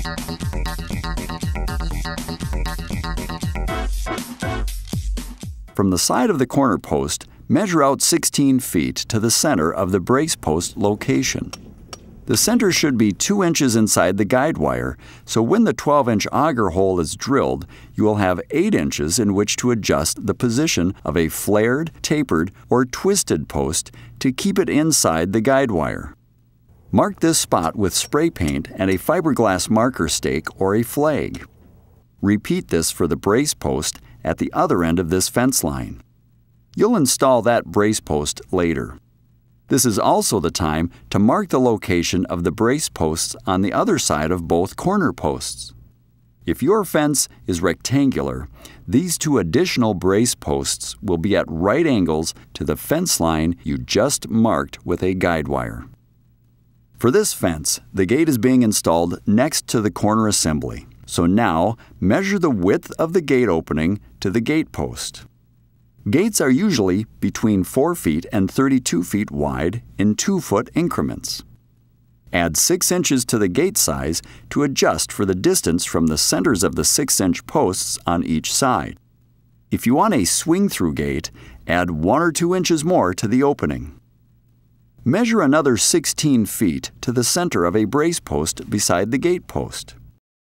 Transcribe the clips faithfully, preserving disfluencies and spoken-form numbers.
From the side of the corner post, measure out sixteen feet to the center of the brace post location. The center should be two inches inside the guide wire, so when the twelve inch auger hole is drilled, you will have eight inches in which to adjust the position of a flared, tapered, or twisted post to keep it inside the guide wire. Mark this spot with spray paint and a fiberglass marker stake or a flag. Repeat this for the brace post at the other end of this fence line. You'll install that brace post later. This is also the time to mark the location of the brace posts on the other side of both corner posts. If your fence is rectangular, these two additional brace posts will be at right angles to the fence line you just marked with a guide wire. For this fence, the gate is being installed next to the corner assembly. So now, measure the width of the gate opening to the gate post. Gates are usually between four feet and thirty-two feet wide in two foot increments. Add six inches to the gate size to adjust for the distance from the centers of the six inch posts on each side. If you want a swing-through gate, add one or two inches more to the opening. Measure another sixteen feet to the center of a brace post beside the gate post.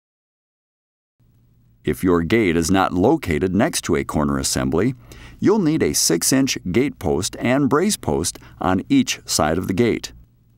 If your gate is not located next to a corner assembly, you'll need a six inch gate post and brace post on each side of the gate.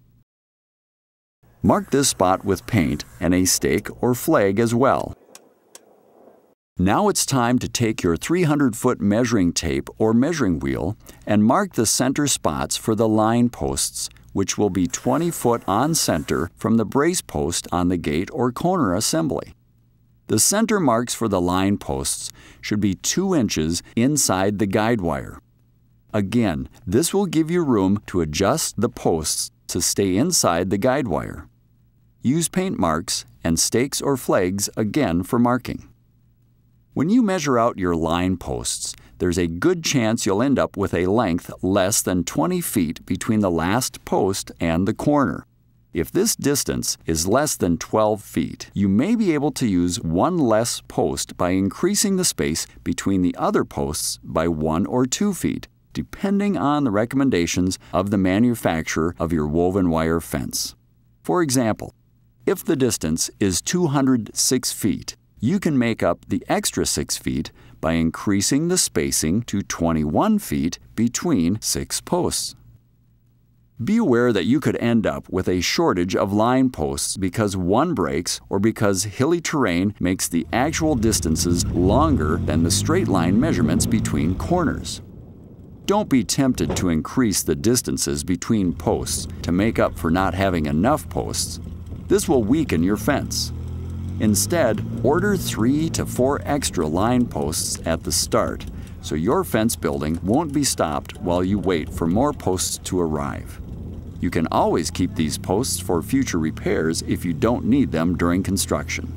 Mark this spot with paint and a stake or flag as well. Now it's time to take your three hundred foot measuring tape or measuring wheel and mark the center spots for the line posts, which will be twenty foot on center from the brace post on the gate or corner assembly. The center marks for the line posts should be two inches inside the guide wire. Again, this will give you room to adjust the posts to stay inside the guide wire. Use paint marks and stakes or flags again for marking. When you measure out your line posts, there's a good chance you'll end up with a length less than twenty feet between the last post and the corner. If this distance is less than twelve feet, you may be able to use one less post by increasing the space between the other posts by one or two feet, depending on the recommendations of the manufacturer of your woven wire fence. For example, if the distance is two hundred six feet, you can make up the extra six feet by increasing the spacing to twenty-one feet between six posts. Be aware that you could end up with a shortage of line posts because one breaks or because hilly terrain makes the actual distances longer than the straight line measurements between corners. Don't be tempted to increase the distances between posts to make up for not having enough posts. This will weaken your fence. Instead, order three to four extra line posts at the start, so your fence building won't be stopped while you wait for more posts to arrive. You can always keep these posts for future repairs if you don't need them during construction.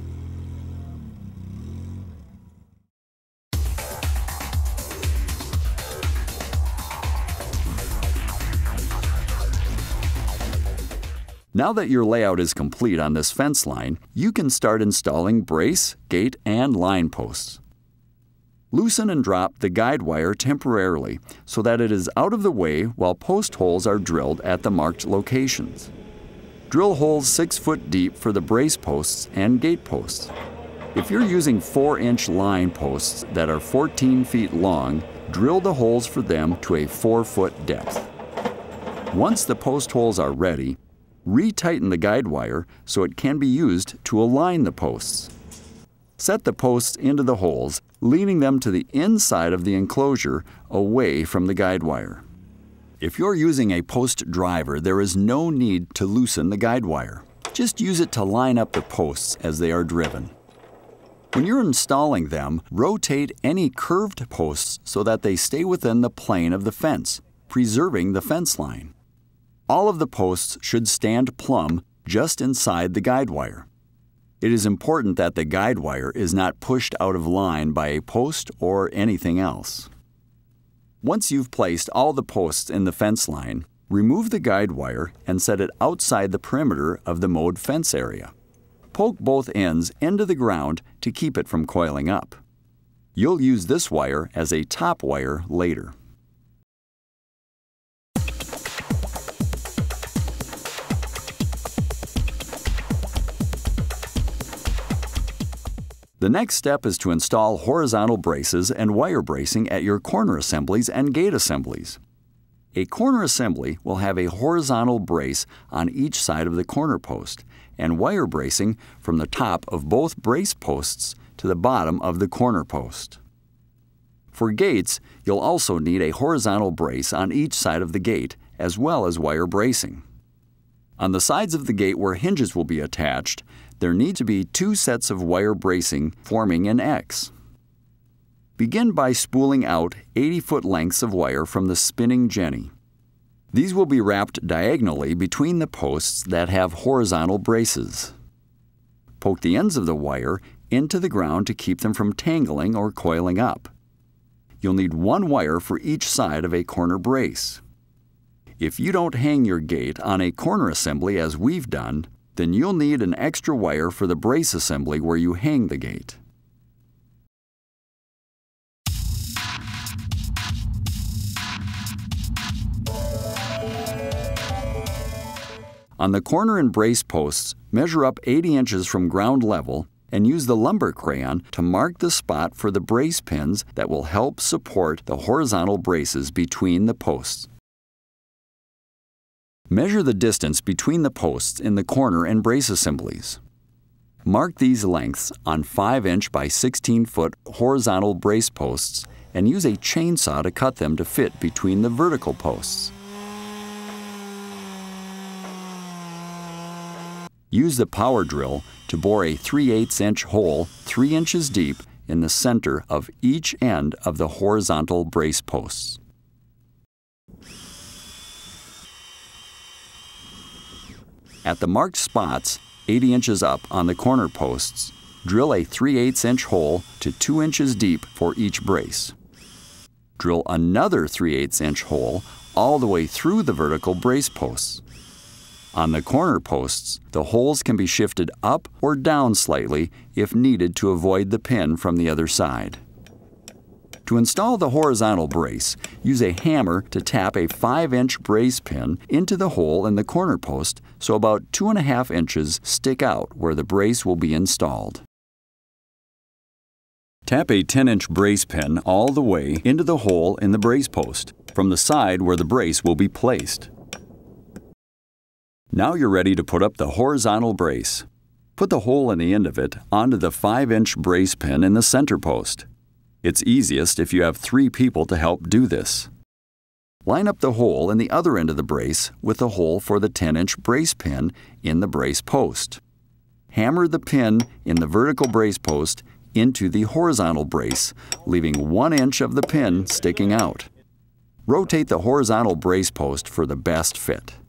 Now that your layout is complete on this fence line, you can start installing brace, gate, and line posts. Loosen and drop the guide wire temporarily so that it is out of the way while post holes are drilled at the marked locations. Drill holes six foot deep for the brace posts and gate posts. If you're using four inch line posts that are fourteen feet long, drill the holes for them to a four foot depth. Once the post holes are ready, retighten the guide wire so it can be used to align the posts. Set the posts into the holes, leaning them to the inside of the enclosure away from the guide wire. If you're using a post driver, there is no need to loosen the guide wire. Just use it to line up the posts as they are driven. When you're installing them, rotate any curved posts so that they stay within the plane of the fence, preserving the fence line. All of the posts should stand plumb just inside the guide wire. It is important that the guide wire is not pushed out of line by a post or anything else. Once you've placed all the posts in the fence line, remove the guide wire and set it outside the perimeter of the mowed fence area. Poke both ends into the ground to keep it from coiling up. You'll use this wire as a top wire later. The next step is to install horizontal braces and wire bracing at your corner assemblies and gate assemblies. A corner assembly will have a horizontal brace on each side of the corner post and wire bracing from the top of both brace posts to the bottom of the corner post. For gates, you'll also need a horizontal brace on each side of the gate as well as wire bracing. On the sides of the gate where hinges will be attached, there need to be two sets of wire bracing forming an X. Begin by spooling out eighty foot lengths of wire from the spinning jenny. These will be wrapped diagonally between the posts that have horizontal braces. Poke the ends of the wire into the ground to keep them from tangling or coiling up. You'll need one wire for each side of a corner brace. If you don't hang your gate on a corner assembly as we've done, then you'll need an extra wire for the brace assembly where you hang the gate. On the corner and brace posts, measure up eighty inches from ground level and use the lumber crayon to mark the spot for the brace pins that will help support the horizontal braces between the posts. Measure the distance between the posts in the corner and brace assemblies. Mark these lengths on five inch by sixteen foot horizontal brace posts and use a chainsaw to cut them to fit between the vertical posts. Use the power drill to bore a three eighths inch hole three inches deep in the center of each end of the horizontal brace posts. At the marked spots, eighty inches up on the corner posts, drill a three eighths inch hole to two inches deep for each brace. Drill another three eighths inch hole all the way through the vertical brace posts. On the corner posts, the holes can be shifted up or down slightly if needed to avoid the pin from the other side. To install the horizontal brace, use a hammer to tap a five inch brace pin into the hole in the corner post so about two and a half inches stick out where the brace will be installed. Tap a ten inch brace pin all the way into the hole in the brace post from the side where the brace will be placed. Now you're ready to put up the horizontal brace. Put the hole in the end of it onto the five inch brace pin in the center post. It's easiest if you have three people to help do this. Line up the hole in the other end of the brace with the hole for the ten inch brace pin in the brace post. Hammer the pin in the vertical brace post into the horizontal brace, leaving one inch of the pin sticking out. Rotate the horizontal brace post for the best fit.